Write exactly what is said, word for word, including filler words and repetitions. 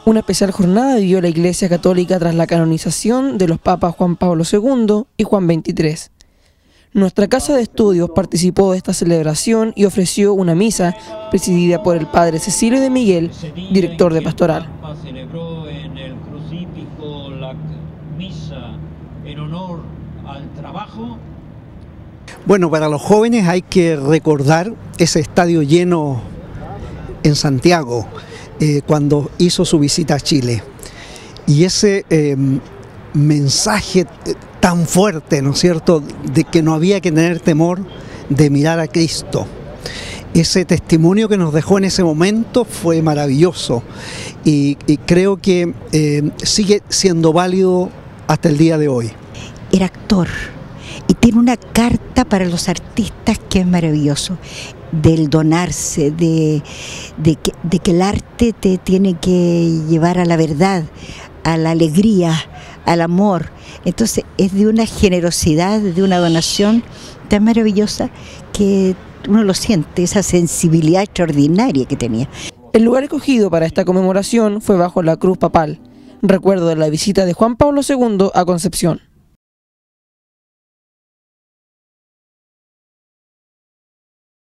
Una especial jornada vivió la Iglesia Católica tras la canonización de los papas Juan Pablo segundo y Juan veintitrés. Nuestra casa de estudios participó de esta celebración y ofreció una misa presidida por el padre Cecilio de Miguel, director de pastoral. Celebró en el crucífico la misa en honor al trabajo. Bueno, para los jóvenes hay que recordar ese estadio lleno en Santiago, eh, cuando hizo su visita a Chile. Y ese eh, mensaje tan fuerte, ¿no es cierto?, de que no había que tener temor de mirar a Cristo. Ese testimonio que nos dejó en ese momento fue maravilloso y, y creo que eh, sigue siendo válido hasta el día de hoy. Era actor y tiene una carta para los artistas que es maravilloso, del donarse, de, de, que, de que el arte te tiene que llevar a la verdad, a la alegría, al amor. Entonces es de una generosidad, de una donación tan maravillosa que uno lo siente, esa sensibilidad extraordinaria que tenía. El lugar escogido para esta conmemoración fue bajo la cruz papal, recuerdo de la visita de Juan Pablo segundo a Concepción.